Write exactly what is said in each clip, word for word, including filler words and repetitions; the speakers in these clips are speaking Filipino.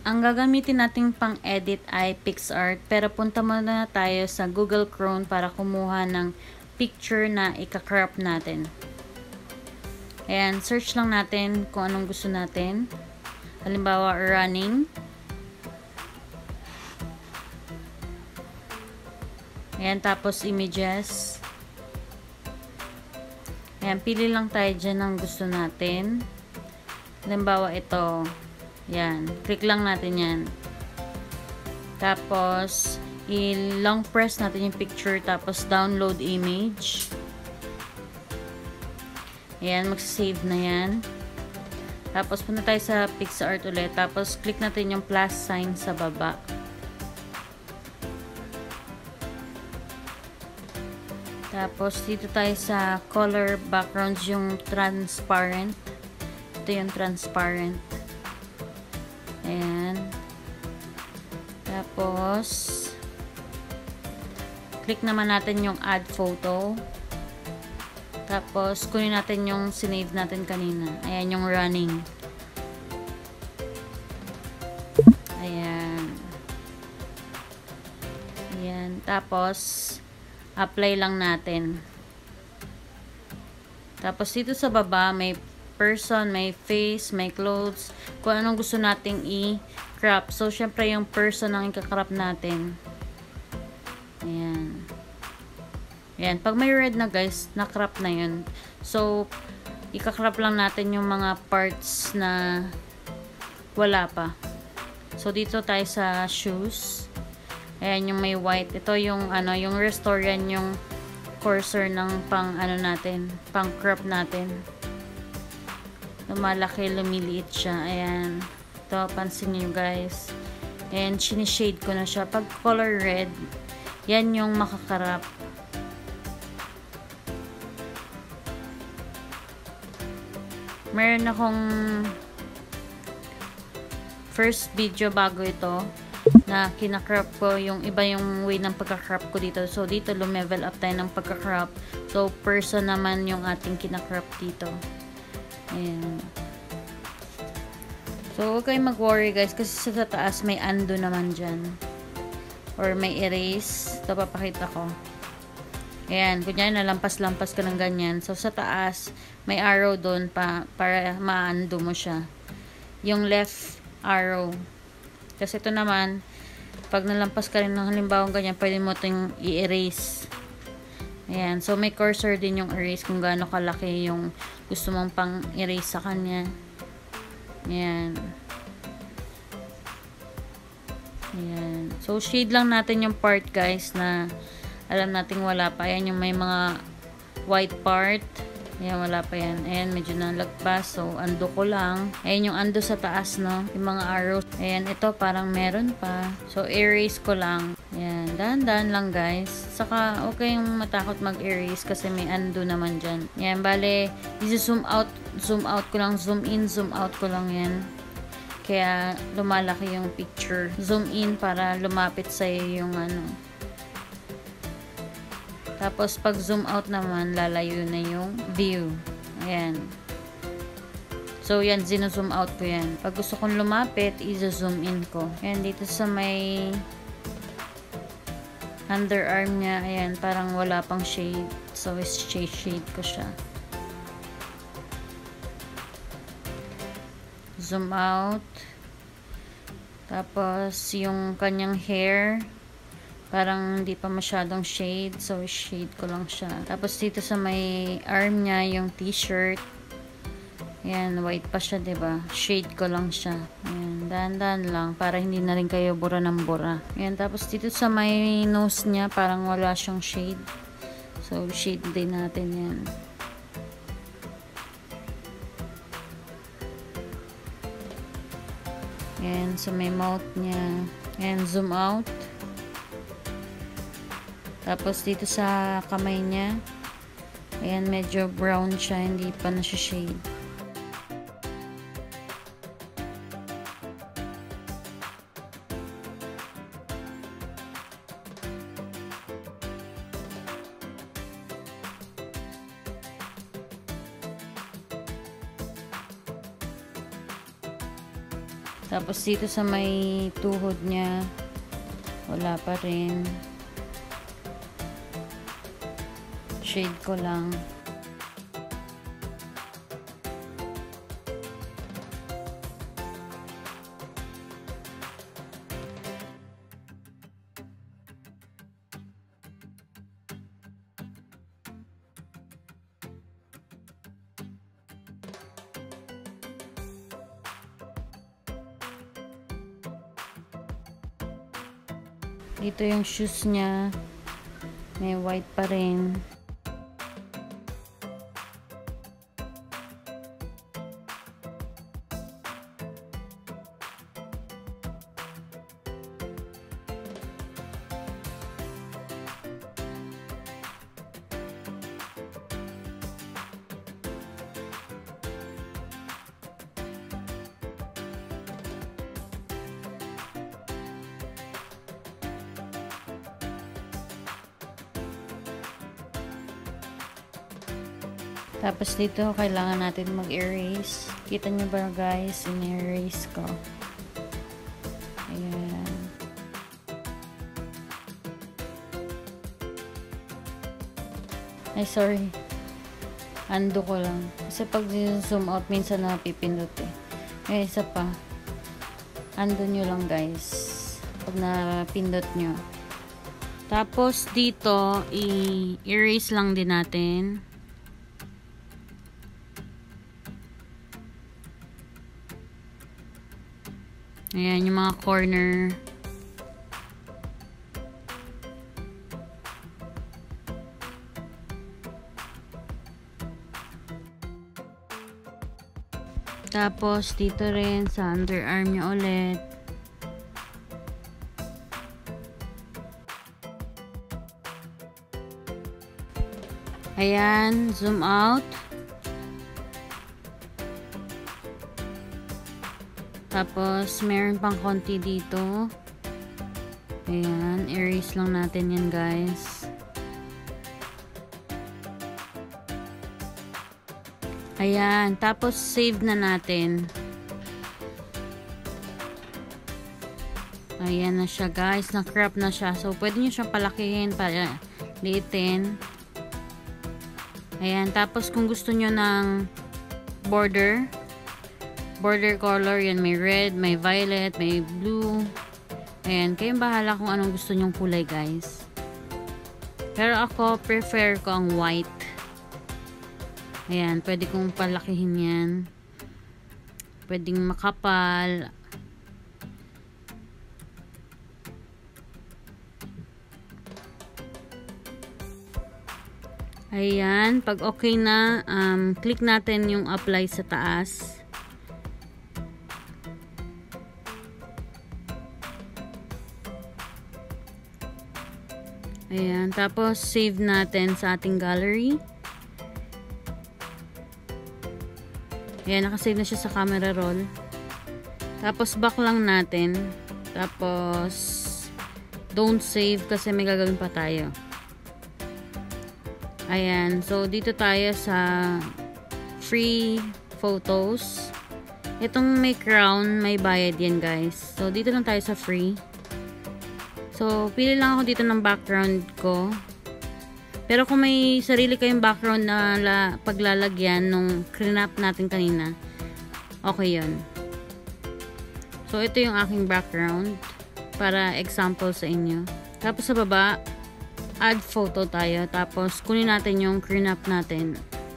Ang gagamitin nating pang-edit ay picsart, pero punta muna tayo sa Google Chrome para kumuha ng picture na ika-crop natin. Ayan, search lang natin kung anong gusto natin. Halimbawa, running. Ayan, tapos images. Ayan, pili lang tayo dyan ng gusto natin. Halimbawa, ito. Yan. Click lang natin yan. Tapos, i-long press natin yung picture. Tapos, download image. Ayan. Magsasave na yan. Tapos, punta tayo sa picsart ulit. Tapos, click natin yung plus sign sa baba. Tapos, dito tayo sa color backgrounds, yung transparent. Ito yung transparent. Ayan. Tapos, click naman natin yung add photo. Tapos, kunin natin yung sinave natin kanina. Ayan yung running. Ayan. Ayan. Tapos, apply lang natin. Tapos, dito sa baba, may person, may face, may clothes, kung anong gusto nating i-crop. So, syempre yung person ang ika-crop natin. Ayan. Ayan. Pag may red na guys, na-crop na yun. So, ika-crop lang natin yung mga parts na wala pa. So, dito tayo sa shoes. Ayan, yung may white. Ito yung, ano, yung restore yan, yung cursor ng pang, ano natin, pang crop natin. Lumalaki, lumiliit siya. Ayan. Ito, pansin nyo guys. And, sinishade ko na siya. Pag color red, yan yung makakarap. Meron akong first video bago ito na kinakrop ko. Yung iba yung way ng pagkakrop ko dito. So, dito lumevel up tayo ng pagkakrop. So, person naman yung ating kinakrop dito. Ayan. So, huwag kayong mag-worry guys kasi sa taas may undo naman dyan. Or may erase. Ito, papakita ko. Ayan. Kunyari, nalampas-lampas ka ng ganyan. So, sa taas, may arrow doon pa, para ma-undo mo siya. Yung left arrow. Kasi ito naman, pag nalampas ka rin ng halimbawa ganyan, pwede mo itong i-erase. Ayan. So, may cursor din yung erase kung gaano kalaki yung gusto mong pang erase sa kanya. Ayan. Ayan. So, shade lang natin yung part guys na alam nating wala pa. Ayan yung may mga white part. Ayan, wala pa yan. Ayan, medyo nalagpas. So, undo ko lang. Ayan yung undo sa taas, no? Yung mga arrows. Ayan, ito parang meron pa. So, erase ko lang. Ayan, dahan-dahan lang, guys. Saka, okay yung matakot mag-erase kasi may undo naman dyan. Ayan, bale, isi-zoom out. Zoom out ko lang. Zoom in, zoom out ko lang yan. Kaya, lumalaki yung picture. Zoom in para lumapit sa'yo yung ano. Tapos, pag zoom out naman, lalayo na yung view. Ayan. So, yan, zino-zoom out ko yan. Pag gusto kong lumapit, i-zoom in ko. Ayan, dito sa may underarm niya, ayan, parang wala pang shade. So, shade ko siya. Zoom out. Tapos, yung kanyang hair, parang hindi pa masyadong shade. So, shade ko lang siya. Tapos, dito sa may arm niya, yung t-shirt. Ayan, white pa siya, diba? Shade ko lang siya. Ayan, dahan-dahan lang. Para hindi na rin kayo bura ng bura. Ayan, tapos dito sa may nose niya, parang wala siyang shade. So, shade din natin yan. Ayan, sa may mouth niya. Ayan, zoom out. Tapos, dito sa kamay niya, ayan, medyo brown siya, hindi pa na siya shade. Tapos dito sa may tuhod niya, wala pa rin. Shade ko lang. Dito yung shoes niya. May white pa rin. Tapos dito, kailangan natin mag-erase. Kita nyo ba guys? In-erase ko. Ayan. Ay, sorry. Undo ko lang. Kasi pag zoom out, minsan napipindot eh. Eh, isa pa. Undo nyo lang guys. Pag napindot nyo. Tapos dito, i-erase lang din natin. Ayan, yung mga corner. Tapos, dito rin sa underarm niya ulit. Ayan, zoom out. Tapos, meron pang konti dito. Ayan, erase lang natin yan guys. Ayan, tapos save na natin. Ayan na siya guys, na-crop na siya. So, pwede nyo siyang palakihin, para liitin. Ayan, tapos kung gusto nyo ng border, border color, yan, may red, may violet, may blue. Ayan, kayong bahala kung anong gusto nyong kulay guys. Pero ako, prefer ko ang white. Ayan, pwede kong palakihin yan. Pwedeng makapal. Ayan, pag okay na, um, click natin yung apply sa taas. Ayan, tapos save natin sa ating gallery. Ayan, nakasave na siya sa camera roll. Tapos back lang natin. Tapos don't save kasi may gagawin pa tayo. Ayan, so dito tayo sa free photos. Itong may crown, may bayad yan guys. So dito lang tayo sa free. So, pili lang ako dito ng background ko. Pero kung may sarili kayong background na la, paglalagyan nung clean up natin kanina, okay yun. So, ito yung aking background para example sa inyo. Tapos sa baba, add photo tayo. Tapos, kunin natin yung clean up natin.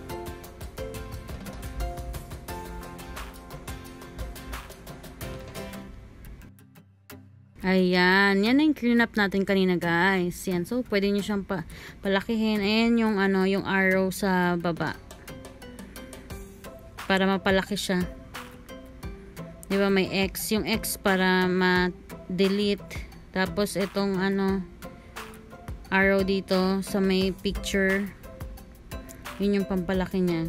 Ayan, yan na yung clean up natin kanina guys. Yan, so pwede nyo siyang pa palakihin. Ayan yung ano, yung arrow sa baba. Para mapalaki siya. Di ba may X? Yung X para ma-delete. Tapos itong ano, arrow dito sa may picture. Yun yung pampalaki niya.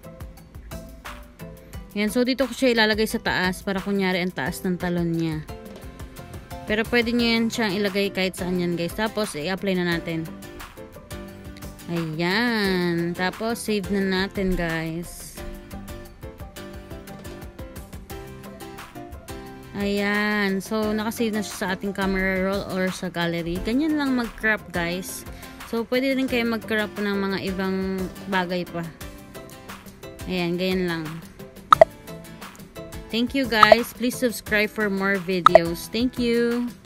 Yan, so dito ko siya ilalagay sa taas para kunyari ang taas ng talon niya. Pero pwede nyo yan siyang ilagay kahit saan yan guys. Tapos i-apply na natin. Ayan. Tapos save na natin guys. Ayan. So, nakasave na siya sa ating camera roll or sa gallery. Ganyan lang mag-crop, guys. So, pwede rin kayo mag-crop ng mga ibang bagay pa. Ayan, ganyan lang. Thank you, guys. Please subscribe for more videos. Thank you.